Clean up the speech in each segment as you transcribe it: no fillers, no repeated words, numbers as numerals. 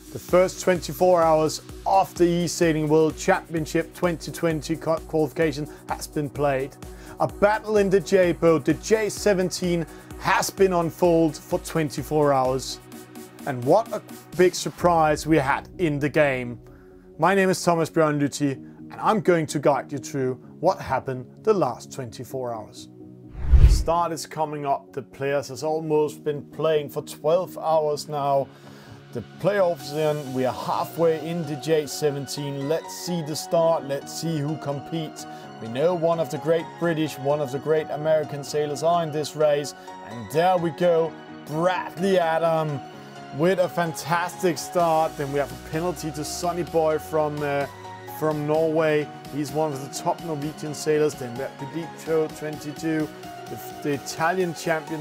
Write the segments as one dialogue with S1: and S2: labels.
S1: The first 24 hours of the E-Sailing World Championship 2020 qualification has been played. A battle in the J-boat, the J17, has been on fold for 24 hours. And what a big surprise we had in the game. My name is Thomas Bjørnlytti, and I'm going to guide you through what happened the last 24 hours. The start is coming up. The players has almost been playing for 12 hours now. The playoffs in, we are halfway in the J17. Let's see the start, let's see who competes. We know one of the great British, one of the great American sailors are in this race. And there we go, Bradley Adam with a fantastic start. Then we have a penalty to Sonny Boy from Norway. He's one of the top Norwegian sailors. Then we have Pediccio 22, the Italian champion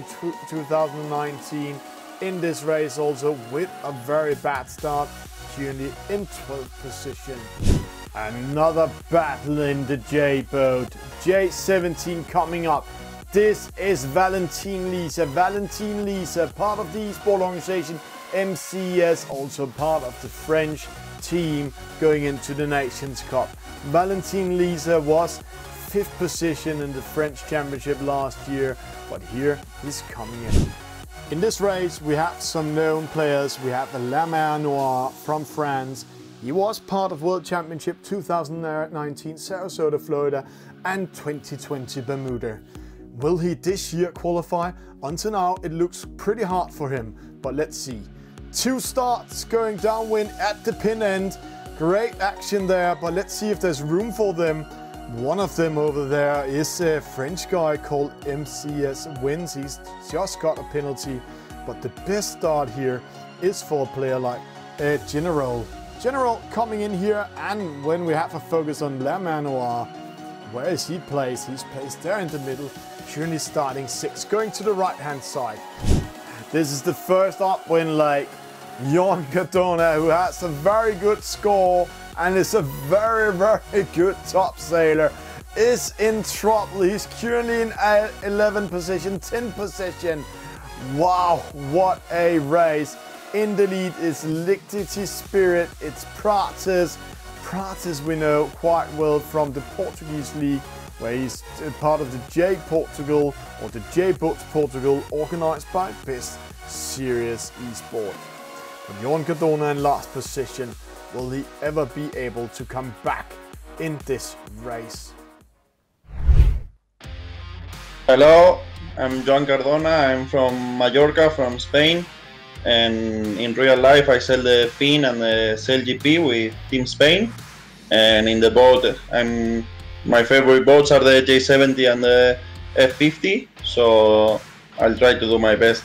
S1: 2019. In this race also with a very bad start, currently in 12th position. Another battle in the J-boat, J17 coming up. This is Valentin Lisa. Valentin Lisa, part of the e-sport organization MCS, also part of the French team going into the Nations Cup. Valentin Lisa was 5th position in the French Championship last year, but here he's coming in. In this race, we have some known players. We have La Mer Noire from France. He was part of World Championship 2019 Sarasota, Florida, and 2020 Bermuda. Will he this year qualify? Until now, it looks pretty hard for him, but let's see. 2 starts going downwind at the pin end. Great action there, but let's see if there's room for them. One of them over there is a French guy called MCS Wins. He's just got a penalty, but the best start here is for a player like General. General coming in here, and when we have a focus on La Mer Noire, where is he placed? He's placed there in the middle, currently starting 6th, going to the right hand side. This is the first upwind leg. Jon Cardona, who has a very good score and is a very, very good top sailor, is in trouble. He's currently in 11th position, 10th position. Wow, what a race. In the lead is Liquidity Spirit, it's Prates. Prates we know quite well from the Portuguese league, where he's part of the J Portugal, or the J-Boats Portugal, organized by Best Serious Esport. But Jon Cardona in last position. Will he ever be able to come back in this race?
S2: Hello, I'm Jon Cardona. I'm from Mallorca, from Spain. And in real life, I sail the FIN and the Sail GP with Team Spain. And in the boat, my favorite boats are the J70 and the F50. So I'll try to do my best.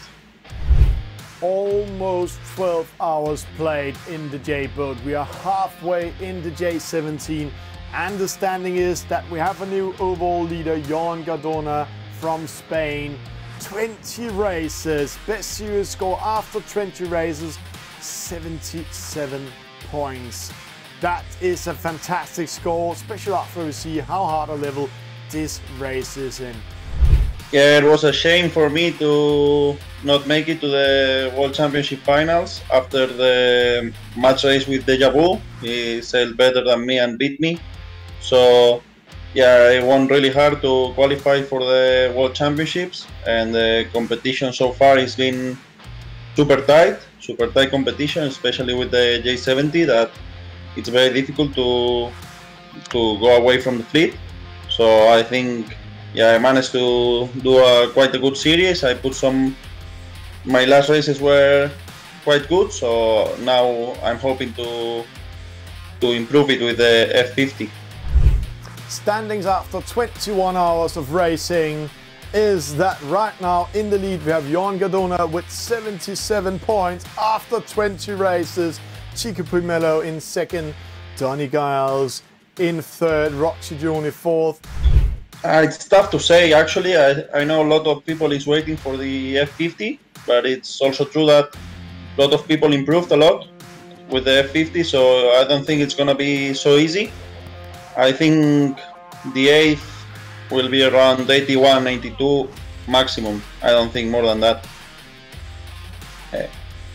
S1: Almost 12 hours played in the J-boat. We are halfway in the J17, and the standing is that we have a new overall leader, Jon Cardona from Spain. 20 races, best serious score after 20 races, 77 points. That is a fantastic score, especially after we see how hard a level this race is in.
S2: Yeah, it was a shame for me to not make it to the World Championship finals after the match race with Deja Vu. He sailed better than me and beat me. So yeah, I won really hard to qualify for the World Championships, and the competition so far has been super tight competition, especially with the J70, that it's very difficult to go away from the fleet. So I think, yeah, I managed to do quite a good series. I put my last races were quite good, so now I'm hoping to improve it with the F50.
S1: Standings after 21 hours of racing is that right now in the lead we have Jon Cardona with 77 points after 20 races. Chico Primello in 2nd, Donny Giles in 3rd, Roxy Gioni 4th.
S2: It's tough to say, actually. I know a lot of people is waiting for the F50, but it's also true that a lot of people improved a lot with the F50, so I don't think it's gonna be so easy. I think the 8th will be around 81, 82 maximum. I don't think more than that.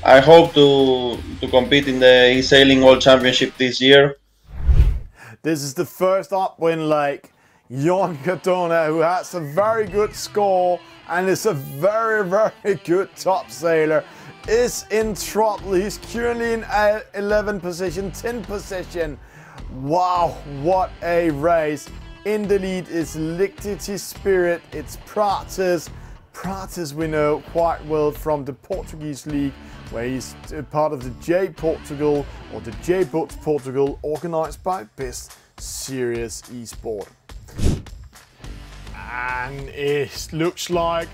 S2: I hope to compete in the e-sailing World Championship this year.
S1: This is the first upwind leg. Jon Cardona, who has a very good score and is a very, very good top sailor, is in trouble. He's currently in 11th position, 10th position. Wow, what a race. In the lead is Liquidity Spirit, it's Prates. Prates we know quite well from the Portuguese league, where he's part of the J Portugal, or the J Boats Portugal, organized by Best Serious Esport. And it looks like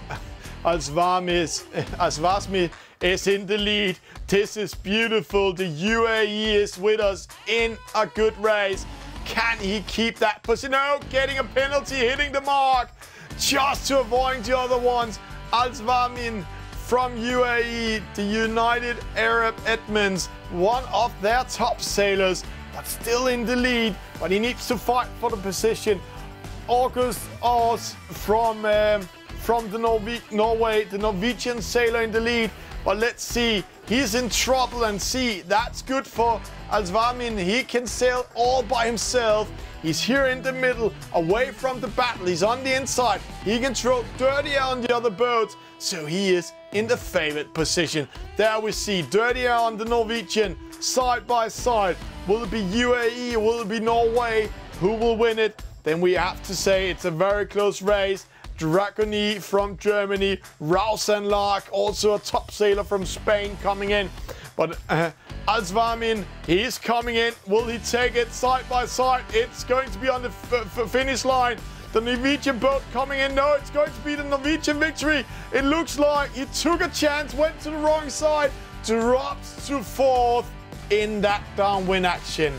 S1: Al-Zwami is in the lead. This is beautiful. The UAE is with us in a good race. Can he keep that position? No, getting a penalty, hitting the mark, just to avoid the other ones. Al-Zwami from UAE, the United Arab Emirates, one of their top sailors, but still in the lead. But he needs to fight for the position. August Aas from the Norway, the Norwegian sailor in the lead. But let's see, he's in trouble, and see, that's good for Al-Zwami. He can sail all by himself. He's here in the middle, away from the battle. He's on the inside. He can throw Dirty Air on the other boats, so he is in the favored position. There we see Dirty Air on the Norwegian, side by side. Will it be UAE? Will it be Norway? Who will win it? Then we have to say it's a very close race. Dragoni from Germany, Rausen Lark, also a top sailor from Spain, coming in. But Al-Zwami, he's coming in. Will he take it side by side? It's going to be on the finish line. The Norwegian boat coming in. No, it's going to be the Norwegian victory. It looks like he took a chance, went to the wrong side, dropped to 4th in that downwind action.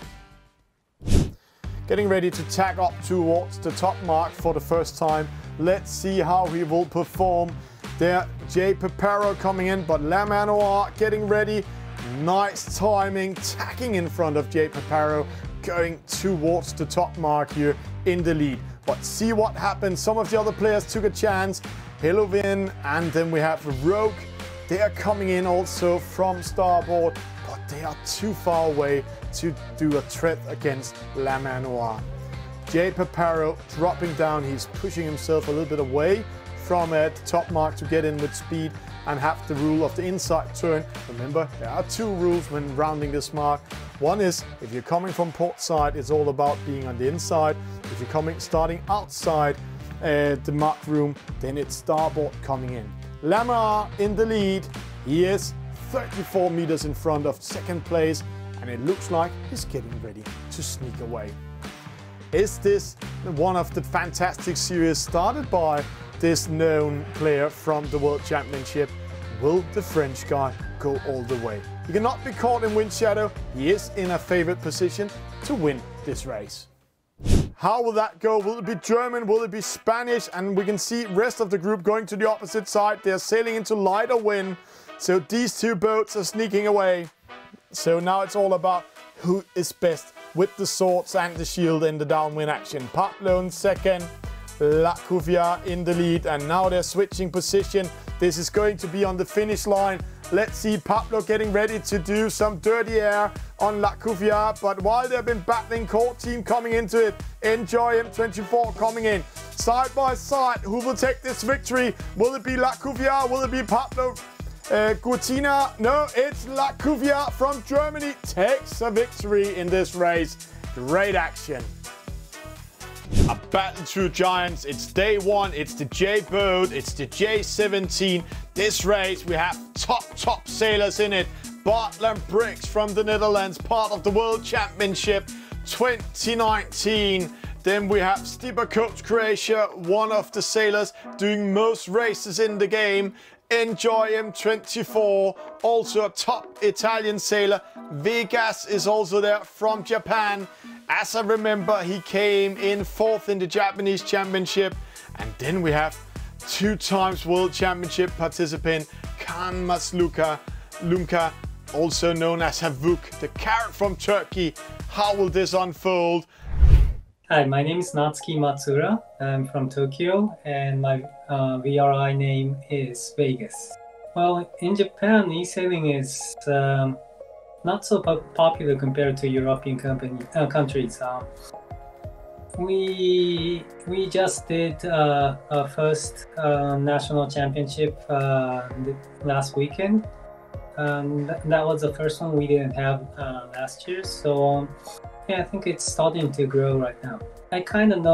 S1: Getting ready to tack up towards the top mark for the first time. Let's see how he will perform. There, Jay Paparo coming in, but La Manoir getting ready. Nice timing, tacking in front of Jay Paparo, going towards the top mark here in the lead. But see what happens. Some of the other players took a chance. Helovin, and then we have Rogue. They are coming in also from starboard, but they are too far away to do a threat against La Manoir. Jay Paparo dropping down. He's pushing himself a little bit away from the top mark to get in with speed and have the rule of the inside turn. Remember, there are two rules when rounding this mark. One is, if you're coming from port side, it's all about being on the inside. If you're starting outside the mark room, then it's starboard coming in. Lamar in the lead. He is 34 meters in front of second place, and it looks like he's getting ready to sneak away. Is this one of the fantastic series started by this known player from the World Championship? Will the French guy go all the way? He cannot be caught in wind shadow. He is in a favored position to win this race. How will that go? Will it be German? Will it be Spanish? And we can see rest of the group going to the opposite side. They're sailing into lighter wind. So these two boats are sneaking away. So now it's all about who is best with the swords and the shield in the downwind action. Pablo in second, La Cuvier in the lead, and now they're switching position. This is going to be on the finish line. Let's see Pablo getting ready to do some dirty air on La Cuvier, but while they've been battling, core team coming into it. Enjoy M24 coming in. Side by side, who will take this victory? Will it be La Cuvier? Will it be Pablo Gutina? No, it's La Cuvier from Germany takes a victory in this race. Great action. A battle through giants. It's day one. It's the J boat. It's the J17. This race we have top sailers in it. Bartland Briggs from the Netherlands, part of the World Championship 2019. Then we have Stipa Coach Croatia, one of the sailors doing most races in the game. Enjoy M24, also a top Italian sailor. Vegas is also there from Japan. As I remember, he came in 4th in the Japanese Championship. And then we have 2 times World Championship participant Kaan Lunka, also known as Havuk, the carrot from Turkey. How will this unfold?
S3: Hi, my name is Natsuki Matsura. I'm from Tokyo, and my VRI name is Vegas. Well, in Japan, e-sailing is not so popular compared to European countries. We just did our first national championship last weekend. That was the first one we didn't have last year. So yeah, I think it's starting to grow right now. I kind of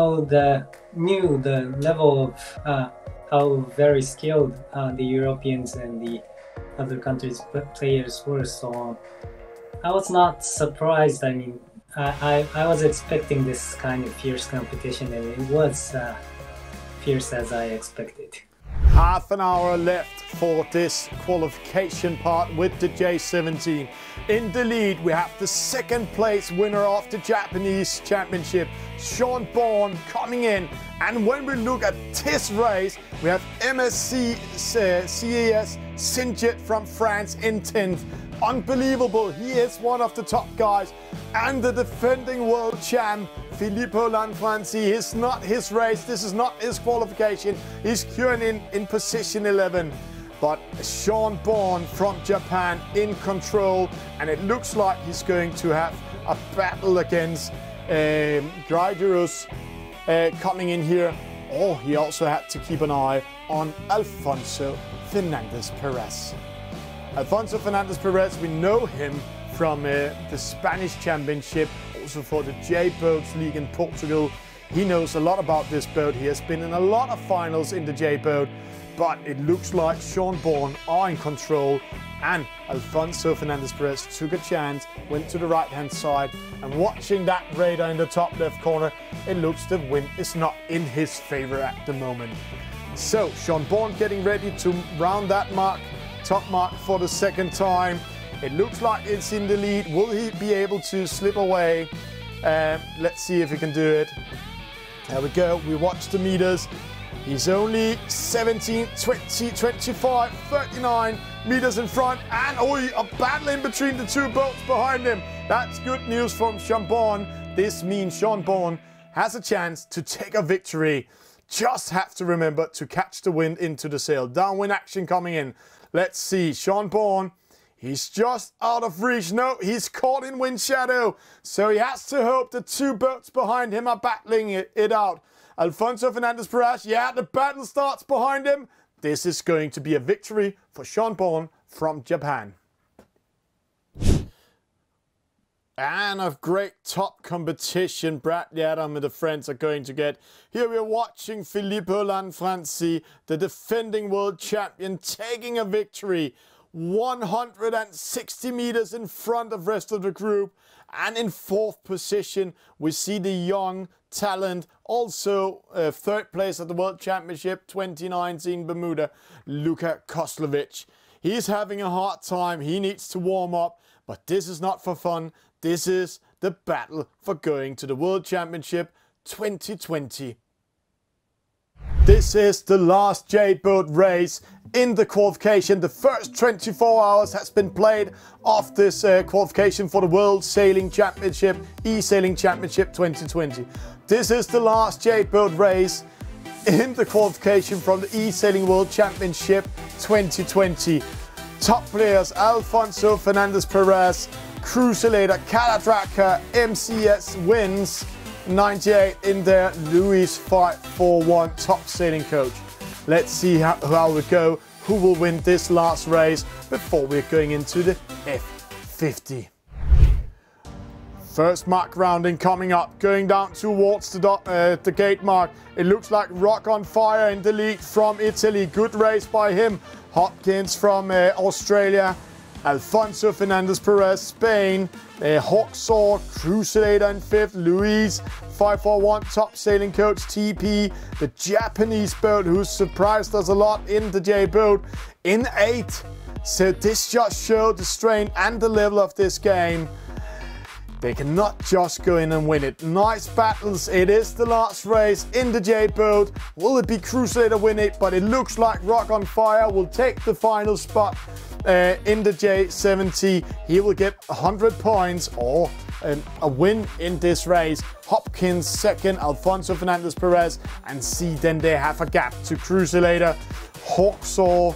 S3: knew the level of how very skilled the Europeans and the other countries' players were. So I was not surprised. I mean, I was expecting this kind of fierce competition, and it was fierce as I expected.
S1: Half an hour left for this qualification part with the J17. In the lead, we have the second place winner of the Japanese Championship, Sean Bourne, coming in. And when we look at this race, we have MSC CAS Sinjit from France in 10th. Unbelievable, he is one of the top guys. And the defending world champ, Filippo Lanfranci, is not his race, this is not his qualification. He's queuing in position 11. But Sean Bourne from Japan in control, and it looks like he's going to have a battle against Greiderus coming in here. Oh, he also had to keep an eye on Alfonso Fernandez Perez. Alfonso Fernandez Perez, we know him from the Spanish Championship, also for the J-Boats League in Portugal. He knows a lot about this boat. He has been in a lot of finals in the J-Boat, but it looks like Sean Bourne are in control, and Alfonso Fernandez Perez took a chance, went to the right-hand side, and watching that radar in the top left corner, it looks the wind is not in his favor at the moment. So Sean Bourne getting ready to round that mark, top mark for the second time. It looks like it's in the lead. Will he be able to slip away? Let's see if he can do it. There we go. We watch the meters. He's only 17, 20, 25, 39 meters in front. And a battle in between the two boats behind him. That's good news from Sean Bourne. This means Sean Bourne has a chance to take a victory. Just have to remember to catch the wind into the sail. Downwind action coming in. Let's see. Sean Bourne. He's just out of reach. No, he's caught in wind shadow. So he has to hope the two boats behind him are battling it out. Alfonso Fernandez Perez, yeah, the battle starts behind him. This is going to be a victory for Sean Bourne from Japan. And a great top competition Bradley Adam and the friends are going to get. Here we're watching Filippo Lanfranci, the defending world champion, taking a victory. 160 meters in front of the rest of the group, and in fourth position we see the young talent, also third place at the World Championship 2019 Bermuda, Luka Koslovic. He's having a hard time, he needs to warm up, but this is not for fun, this is the battle for going to the World Championship 2020. This is the last J-Boat race in the qualification. The first 24 hours has been played of this qualification for the World Sailing Championship, E-Sailing Championship 2020. This is the last J-Boat race in the qualification from the E-Sailing World Championship 2020. Top players: Alfonso Fernandez Perez, Cruiselator, Calatrava, MCS wins. 98 in there, Luis 541, top sailing coach. Let's see how we go, who will win this last race before we're going into the F50. First mark rounding coming up, going down towards the gate mark. It looks like Rock on Fire in the lead from Italy. Good race by him. Hopkins from Australia. Alfonso Fernandez Perez, Spain. Hawksaw, Cruiselator in fifth. Luis 541, top sailing coach, TP. The Japanese boat who surprised us a lot in the J-Boat in 8th. So this just showed the strength and the level of this game. They cannot just go in and win it. Nice battles. It is the last race in the J-Boat. Will it be Cruiselator win it? But it looks like Rock on Fire will take the final spot in the J70. He will get 100 points or a win in this race. Hopkins second, Alfonso Fernandez Perez, and see then they have a gap to Cruiselator. Hawksaw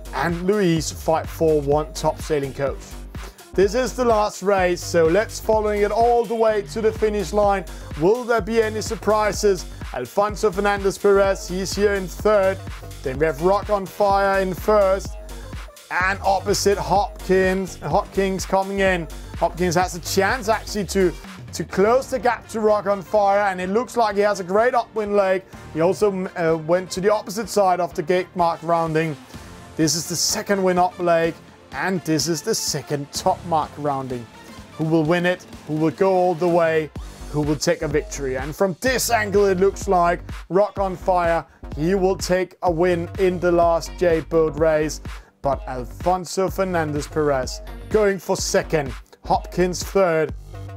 S1: and Luis fight for one top sailing coach. This is the last race, so let's following it all the way to the finish line. Will there be any surprises? Alfonso Fernandez Perez, he's here in third. Then we have Rock on Fire in first. And opposite Hopkins coming in. Hopkins has a chance actually to close the gap to Rock on Fire, and it looks like he has a great upwind leg. He also went to the opposite side of the gate mark rounding. This is the second win up leg, and this is the second top mark rounding. Who will win it? Who will go all the way? Who will take a victory? And from this angle, it looks like Rock on Fire, he will take a win in the last J-Boat race. But Alfonso Fernandez Perez going for second, Hopkins third.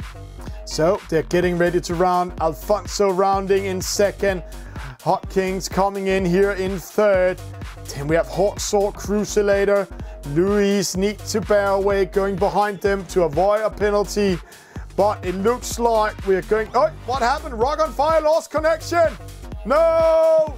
S1: So they're getting ready to round. Alfonso rounding in second, Hopkins coming in here in third. Then we have Hawksaw Cruisulator. Luis needs to bear away, going behind them to avoid a penalty. But it looks like we're going... Oh, what happened? Rock on Fire lost connection. No!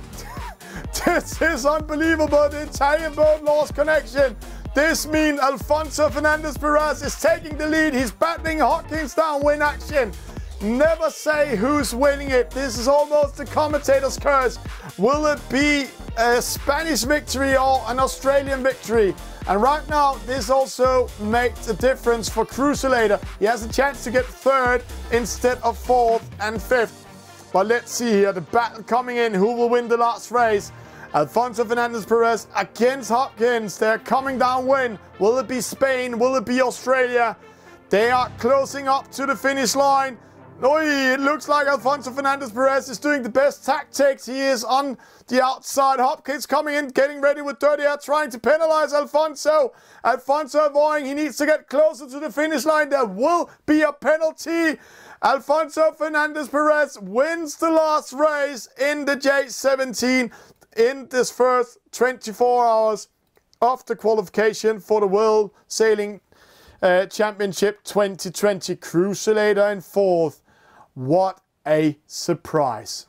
S1: This is unbelievable. The Italian boat lost connection. This means Alfonso Fernandez Perez is taking the lead. He's battling Hopkins down, win action. Never say who's winning it. This is almost the commentator's curse. Will it be a Spanish victory or an Australian victory? And right now, this also makes a difference for Cruisulator. He has a chance to get third instead of fourth and fifth. But let's see here, the battle coming in. Who will win the last race? Alfonso Fernandez Perez against Hopkins. They're coming downwind. Will it be Spain? Will it be Australia? They are closing up to the finish line. It looks like Alfonso Fernandez Perez is doing the best tactics. He is on the outside. Hopkins coming in, getting ready with dirty air, trying to penalize Alfonso. Alfonso avoiding. He needs to get closer to the finish line. There will be a penalty. Alfonso Fernandez Perez wins the last race in the J17 in this first 24 hours of the qualification for the World Sailing Championship 2020. Cruisulator in fourth. What a surprise.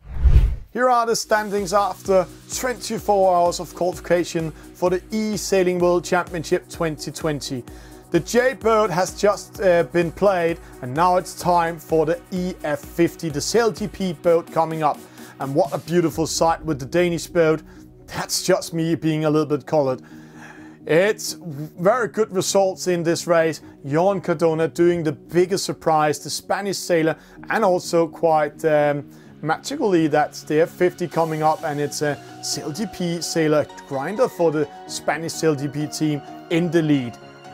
S1: Here are the standings after 24 hours of qualification for the E-Sailing World Championship 2020. The J-Boat has just been played, and now it's time for the EF50, the SailGP boat coming up. And what a beautiful sight with the Danish boat. That's just me being a little bit colored. It's very good results in this race. Jon Cardona doing the biggest surprise, the Spanish sailor, and also quite magically that's the F50 coming up, and it's a SailGP sailor grinder for the Spanish SailGP team in the lead.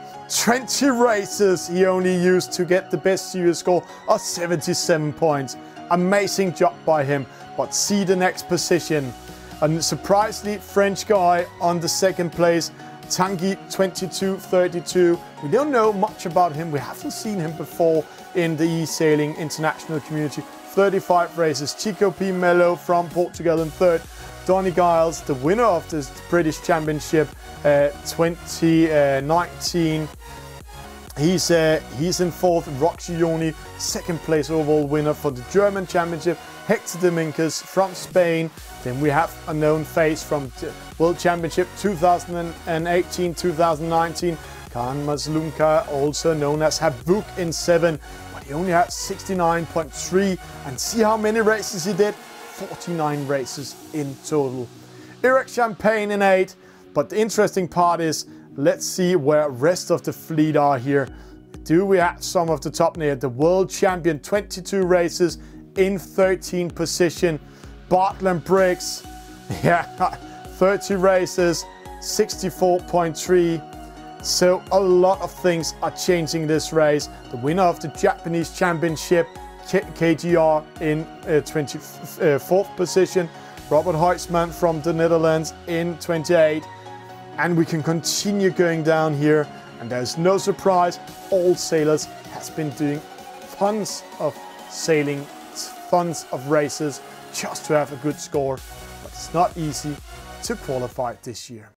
S1: 20 races he only used to get the best series score of 77 points. Amazing job by him. But see the next position. A surprisingly French guy on the second place. Tanguy 2232. We don't know much about him. We haven't seen him before in the e-sailing international community. 35 races. Chico P. Melo from Portugal in third. Donny Giles, the winner of the British Championship 2019. He's in fourth. Roxy Yoni, second place overall winner for the German Championship. Hector Dominguez from Spain. Then we have a known face from the World Championship 2018-2019. Kaan Maslunka, also known as Havuk in 7. But he only had 69.3. And see how many races he did? 49 races in total. Eric Champagne in 8. But the interesting part is, let's see where rest of the fleet are here. Do we have some of the top near? The world champion, 22 races in 13th position. Bartland Briggs, 30 races, 64.3. So a lot of things are changing this race. The winner of the Japanese Championship, KGR in 24th position. Robert Huisman from the Netherlands in 28. And we can continue going down here, and there's no surprise, all sailors has been doing tons of sailing, tons of races just to have a good score, but it's not easy to qualify this year.